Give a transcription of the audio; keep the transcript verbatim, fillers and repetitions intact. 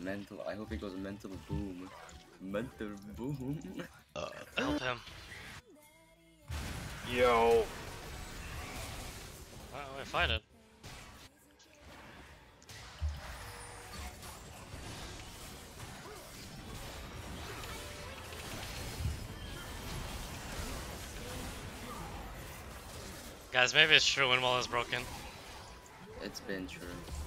Mental. I hope it goes mental boom. Mental boom. Uh, help him. Yo. Why don't we fight it? Guys, maybe it's true Windwall is broken. It's been true.